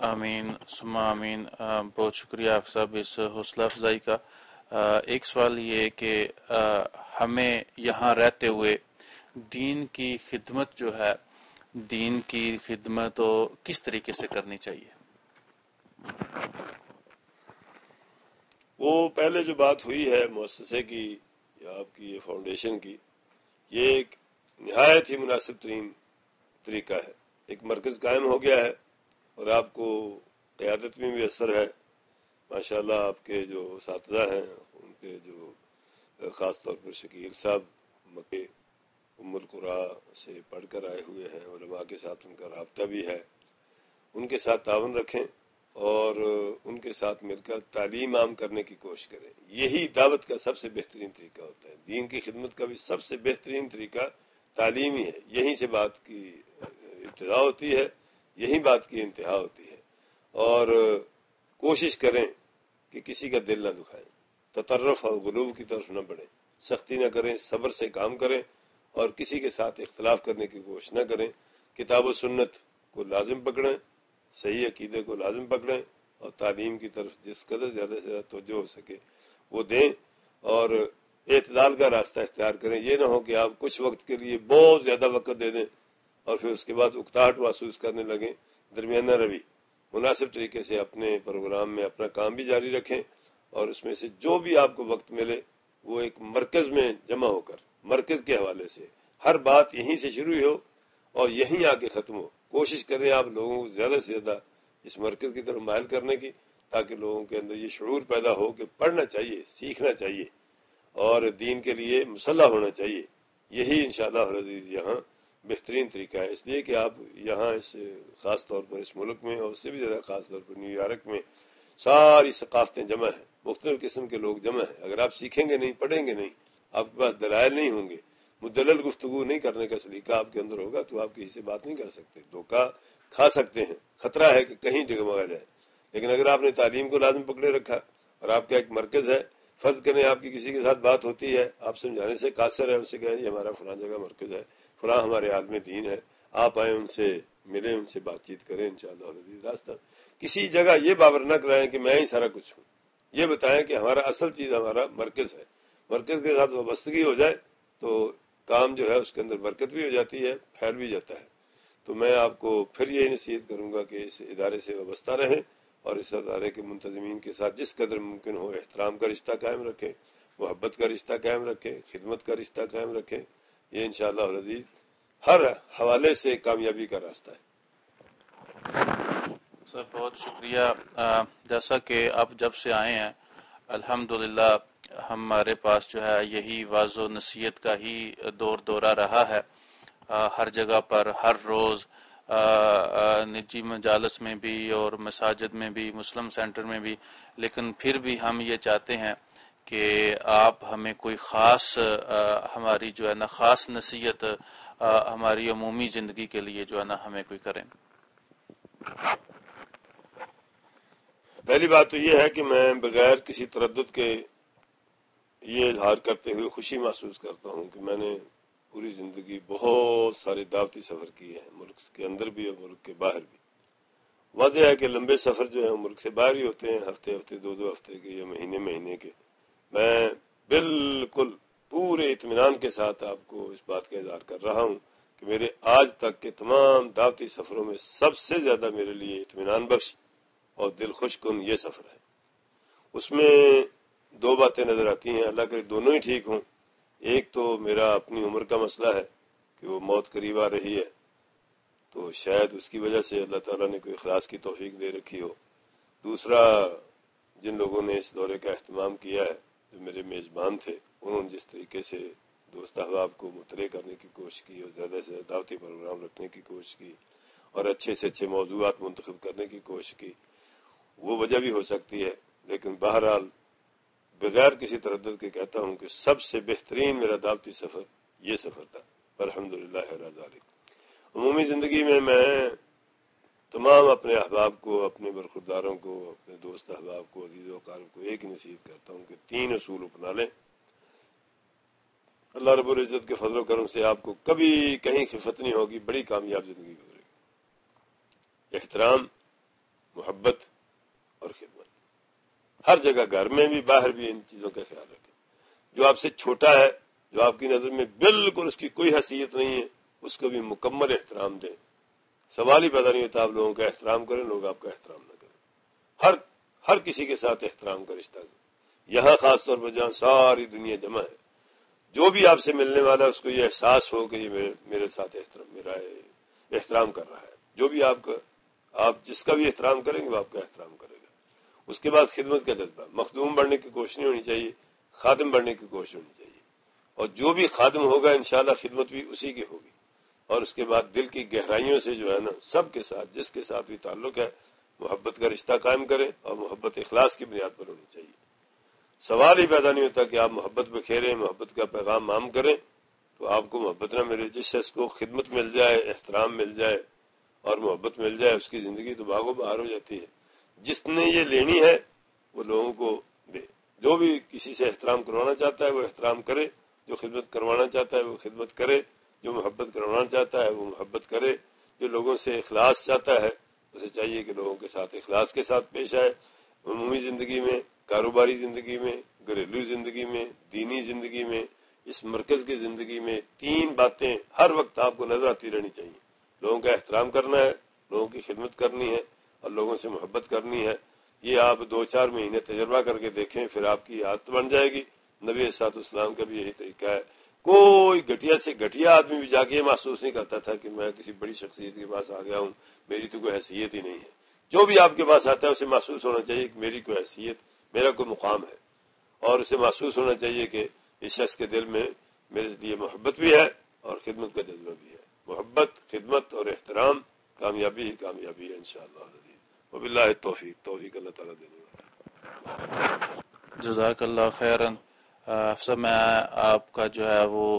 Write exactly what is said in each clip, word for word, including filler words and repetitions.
آمین ثم آمین۔ آ، بہت شکریہ آپ صاحب اس حوصلہ افزائی کا۔ آ، ایک سوال یہ ہے کہ آ، ہمیں یہاں رہتے ہوئے دین کی خدمت جو ہے دین کی خدمت تو کس طریقے سے کرنی چاہیے؟ وہ پہلے جو بات ہوئی ہے مؤسسے کی یا آپ کی یہ فاؤنڈیشن کی، یہ ایک نہایت ہی مناسب ترین طریقہ ہے۔ ایک مرکز قائم ہو گیا ہے اور آپ کو قیادت میں بھی اثر ہے۔ ماشاءاللہ آپ کے جو اساتذہ ہیں ان کے جو خاص طور پر شکیل صاحب مکے ام القریٰ سے پڑھ کر آئے ہوئے ہیں، علماء کے ساتھ ان کا رابطہ بھی ہے، ان کے ساتھ تعاون رکھیں اور ان کے ساتھ مل کر تعلیم عام کرنے کی کوشش کریں۔ یہی دعوت کا سب سے بہترین طریقہ ہوتا ہے۔ دین کی خدمت کا بھی سب سے بہترین طریقہ تعلیم ہی ہے۔ یہیں سے بات کی ابتدا ہوتی ہے، یہی بات کی انتہا ہوتی ہے۔ اور کوشش کریں کہ کسی کا دل نہ دکھائیں، تطرف اور غلوب کی طرف نہ بڑھیں، سختی نہ کریں، صبر سے کام کریں اور کسی کے ساتھ اختلاف کرنے کی کوشش نہ کریں۔ کتاب و سنت کو لازم پکڑیں، صحیح عقیدے کو لازم پکڑیں اور تعلیم کی طرف جس قدر زیادہ سے زیادہ توجہ ہو سکے وہ دیں اور اعتدال کا راستہ اختیار کریں۔ یہ نہ ہو کہ آپ کچھ وقت کے لیے بہت زیادہ وقت دے دیں اور پھر اس کے بعد اکتاہٹ محسوس کرنے لگیں۔ درمیانہ روی، مناسب طریقے سے اپنے پروگرام میں اپنا کام بھی جاری رکھیں اور اس میں سے جو بھی آپ کو وقت ملے وہ ایک مرکز میں جمع ہو کر مرکز کے حوالے سے ہر بات یہیں سے شروع ہو اور یہیں آ کے ختم ہو۔ کوشش کریں آپ لوگوں کو زیادہ سے زیادہ اس مرکز کی طرف مائل کرنے کی، تاکہ لوگوں کے اندر یہ شعور پیدا ہو کہ پڑھنا چاہیے، سیکھنا چاہیے اور دین کے لیے مسلح ہونا چاہیے۔ یہی انشاءاللہ العزیز یہاں بہترین طریقہ ہے۔ اس لیے کہ آپ یہاں اس خاص طور پر اس ملک میں اور اس سے بھی زیادہ خاص طور پر نیو یارک میں ساری ثقافتیں جمع ہیں، مختلف قسم کے لوگ جمع ہیں۔ اگر آپ سیکھیں گے نہیں، پڑھیں گے نہیں، آپ کے پاس دلائل نہیں ہوں گے، مدلل گفتگو نہیں کرنے کا سلیقہ آپ کے اندر ہوگا تو آپ کسی سے بات نہیں کر سکتے، دھوکہ کھا سکتے ہیں، خطرہ ہے کہ کہیں ڈگمگا جائے۔ لیکن اگر آپ نے تعلیم کو لازم پکڑے رکھا اور آپ کا ایک مرکز ہے، فرض کریں آپ کی کسی کے ساتھ بات ہوتی ہے، آپ سمجھانے سے قاصر ہے، ان سے کہیں یہ ہمارا فلاں جگہ مرکز ہے، فلاں ہمارے عالم دین ہے، آپ آئیں ان سے ملیں، ان سے بات چیت کریں، انشاءاللہ العزیز راستہ کسی جگہ یہ باور نہ کرائیں کہ میں ہی سارا کچھ ہوں۔ یہ بتائیں کہ ہمارا اصل چیز ہمارا مرکز ہے، مرکز کے ساتھ وابستگی ہو جائے تو کام جو ہے اس کے اندر برکت بھی ہو جاتی ہے، پھیل بھی جاتا ہے۔ تو میں آپ کو پھر یہ نصیحت کروں گا کہ اس ادارے سے وابستہ رہیں اور اس ادارے کے منتظمین کے ساتھ جس قدر ممکن ہو احترام کا رشتہ قائم رکھیں، محبت کا رشتہ قائم رکھیں، خدمت کا رشتہ قائم رکھیں۔ یہ انشاءاللہ العزیز ہر حوالے سے کامیابی کا راستہ ہے۔ سر بہت شکریہ۔ جیسا کہ آپ جب سے آئے ہیں الحمدللہ ہمارے پاس جو ہے یہی واعظ و نصیحت کا ہی دور دورہ رہا ہے، ہر جگہ پر ہر روز نجی مجالس میں بھی اور مساجد میں بھی، مسلم سینٹر میں بھی، لیکن پھر بھی ہم یہ چاہتے ہیں کہ آپ ہمیں کوئی خاص ہماری جو ہے نا خاص نصیحت ہماری عمومی زندگی کے لیے جو ہے نا ہمیں کوئی کریں۔ پہلی بات تو یہ ہے کہ میں بغیر کسی تردد کے یہ اظہار کرتے ہوئے خوشی محسوس کرتا ہوں کہ میں نے پوری زندگی بہت سارے دعوتی سفر کیے ہیں، ملک کے اندر بھی اور ملک کے باہر بھی۔ واضح ہے کہ لمبے سفر جو ہیں ملک سے باہر ہی ہوتے ہیں، ہفتے ہفتے دو دو ہفتے کے یا مہینے مہینے کے۔ میں بالکل پورے اطمینان کے ساتھ آپ کو اس بات کا اظہار کر رہا ہوں کہ میرے آج تک کے تمام دعوتی سفروں میں سب سے زیادہ میرے لیے اطمینان بخش اور دل خوش کن یہ سفر ہے۔ اس میں دو باتیں نظر آتی ہیں، اللہ کرے دونوں ہی ٹھیک ہوں۔ ایک تو میرا اپنی عمر کا مسئلہ ہے کہ وہ موت قریب آ رہی ہے، تو شاید اس کی وجہ سے اللہ تعالیٰ نے کوئی اخلاص کی توفیق دے رکھی ہو۔ دوسرا، جن لوگوں نے اس دورے کا اہتمام کیا ہے، جو میرے میزبان تھے، انہوں نے جس طریقے سے دوست احباب کو مطلع کرنے کی کوشش کی اور زیادہ سے زیادہ دعوتی پروگرام رکھنے کی کوشش کی اور اچھے سے اچھے موضوعات منتخب کرنے کی کوشش کی، وہ وجہ بھی ہو سکتی ہے، لیکن بہرحال بغیر کسی تردد کے کہتا ہوں کہ سب سے بہترین میرا دعوتی سفر یہ سفر تھا، الحمدللہ رب العالمین۔ عمومی زندگی میں میں تمام اپنے احباب کو، اپنے برخورداروں کو، اپنے دوست احباب کو، عزیز و اقارب کو ایک نصیحت کرتا ہوں کہ تین اصول اپنا لیں۔ اللہ رب العزت کے فضل و کرم سے آپ کو کبھی کہیں خفت نہیں ہوگی، بڑی کامیاب زندگی گزرے گی۔ احترام، محبت اور خدمت. ہر جگہ گھر میں بھی باہر بھی ان چیزوں کا خیال رکھیں. جو آپ سے چھوٹا ہے, جو آپ کی نظر میں بالکل اس کی کوئی حیثیت نہیں ہے, اس کو بھی مکمل احترام دیں. سوال ہی پیدا نہیں ہوتا آپ لوگوں کا احترام کریں, لوگ آپ کا احترام نہ کریں. ہر ہر کسی کے ساتھ احترام کا رشتہ کریں. یہاں خاص طور پر جہاں ساری دنیا جمع ہے, جو بھی آپ سے ملنے والا ہے اس کو یہ احساس ہو کہ یہ میرے, میرے ساتھ احترام میرا احترام کر رہا ہے. جو بھی آپ کا آپ جس کا بھی احترام کریں گے وہ آپ کا احترام کرے گا. اس کے بعد خدمت کا جذبہ, مخدوم بننے کی کوشش نہیں ہونی چاہیے, خادم بننے کی کوشش ہونی چاہیے. اور جو بھی خادم ہوگا انشاءاللہ خدمت بھی اسی کی ہوگی. اور اس کے بعد دل کی گہرائیوں سے جو ہے نا سب کے ساتھ جس کے ساتھ بھی تعلق ہے محبت کا رشتہ قائم کریں, اور محبت اخلاص کی بنیاد پر ہونی چاہیے. سوال ہی پیدا نہیں ہوتا کہ آپ محبت بکھیریں, محبت کا پیغام عام کریں تو آپ کو محبت نہ ملے. جس شخص کو خدمت مل جائے, احترام مل جائے اور محبت مل جائے, اس کی زندگی تو باغ و بہار ہو جاتی ہے. جس نے یہ لینی ہے وہ لوگوں کو دے. جو بھی کسی سے احترام کروانا چاہتا ہے وہ احترام کرے, جو خدمت کروانا چاہتا ہے وہ خدمت کرے, جو محبت کروانا چاہتا ہے وہ محبت کرے, جو لوگوں سے اخلاص چاہتا ہے اسے چاہیے کہ لوگوں کے ساتھ اخلاص کے ساتھ پیش آئے. عمومی زندگی میں, کاروباری زندگی میں, گھریلو زندگی میں, دینی زندگی میں, اس مرکز کی زندگی میں تین باتیں ہر وقت آپ کو نظر آتی رہنی چاہیے. لوگوں کا احترام کرنا ہے, لوگوں کی خدمت کرنی ہے اور لوگوں سے محبت کرنی ہے. یہ آپ دو چار مہینے تجربہ کر کے دیکھیں, پھر آپ کی عادت بن جائے گی. نبی صاحب اسلام کا بھی یہی طریقہ ہے. کوئی گھٹیا سے گھٹیا آدمی بھی جا کے یہ محسوس نہیں کرتا تھا کہ میں کسی بڑی شخصیت کے پاس آ گیا ہوں, میری تو کوئی حیثیت ہی نہیں ہے. جو بھی آپ کے پاس آتا ہے اسے محسوس ہونا چاہیے کہ میری کوئی حیثیت, میرا کوئی مقام ہے, اور اسے محسوس ہونا چاہیے کہ اس شخص کے دل میں میرے لیے محبت بھی ہے اور خدمت کا جذبہ بھی ہے. محبت, خدمت اور احترام کامیابی ہی کامیابی ہے انشاءاللہ. وباللہ التوفیق. توفیق اللہ تعالیٰ دینے والا. جزاک اللہ خیراً. افسر میں آپ کا جو ہے وہ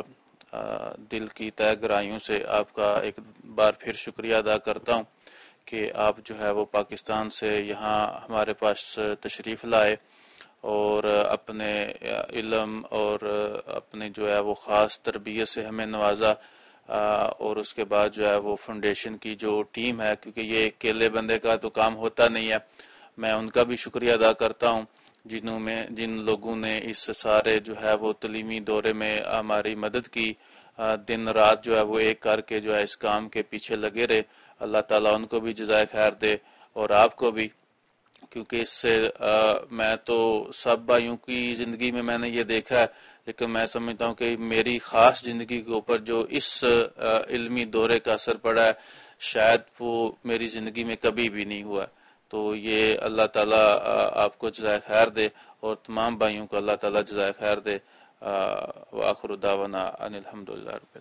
دل کی تہ گہرائیوں سے آپ کا ایک بار پھر شکریہ ادا کرتا ہوں کہ آپ جو ہے وہ پاکستان سے یہاں ہمارے پاس تشریف لائے اور اپنے علم اور اپنے جو ہے وہ خاص تربیت سے ہمیں نوازا. اور اس کے بعد جو ہے وہ فاؤنڈیشن کی جو ٹیم ہے, کیونکہ یہ اکیلے بندے کا تو کام ہوتا نہیں ہے, میں ان کا بھی شکریہ ادا کرتا ہوں جنہوں میں جن لوگوں نے اس سارے جو ہے وہ تعلیمی دورے میں ہماری مدد کی. دن رات جو ہے وہ ایک کر کے جو ہے اس کام کے پیچھے لگے رہے. اللہ تعالیٰ ان کو بھی جزائے خیر دے اور آپ کو بھی, کیونکہ اس سے میں تو سب بھائیوں کی زندگی میں میں نے یہ دیکھا ہے, لیکن میں سمجھتا ہوں کہ میری خاص زندگی کے اوپر جو اس علمی دورے کا اثر پڑا ہے شاید وہ میری زندگی میں کبھی بھی نہیں ہوا. تو یہ اللہ تعالیٰ آپ کو جزائے خیر دے اور تمام بھائیوں کو اللہ تعالیٰ جزائے خیر دے. وآخر دعوانا ان الحمدللہ رب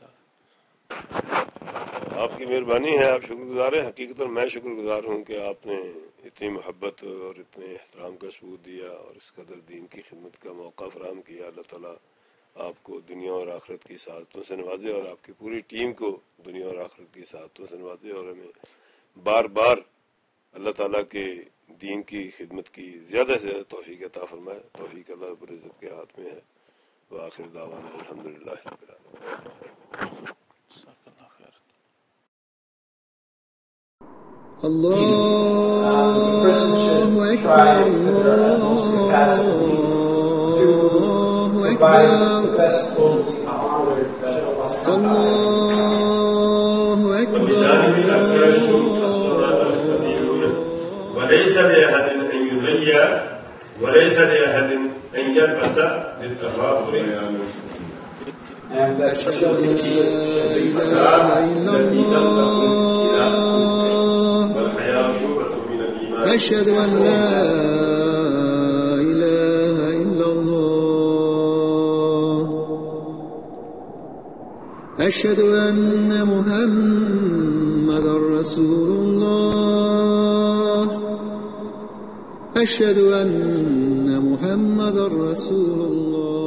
العالمین. آپ کی مہربانی ہے, آپ شکر گزار ہیں. حقیقت میں شکر گزار ہوں کہ آپ نے اتنی محبت اور اتنے احترام کا ثبوت دیا اور اس قدر دین کی خدمت کا موقع فراہم کیا. اللہ تعالیٰ آپ کو دنیا اور آخرت کی سعادتوں سے نوازے اور آپ کی پوری ٹیم کو دنیا اور آخرت کی سعادتوں سے نوازے, اور ہمیں بار بار اللہ تعالیٰ کے دین کی خدمت کی زیادہ سے زیادہ توفیق عطا فرمائے. توفیق اللہ رب العزت کے ہاتھ میں ہے. وآخر دعوانا الحمدللہ رب العالمین. Allahu Akbar, Allahu Akbar, Allahu Akbar. وليس لأحد أن يضيع وليس لأحد أن يلبس للتفاخر أشهد أن لا إله إلا الله والحياة شعبة من الإيمان. أشهد أن لا إله إلا الله أشهد أن محمدا رسول الله أشهد أن محمدا رسول الله.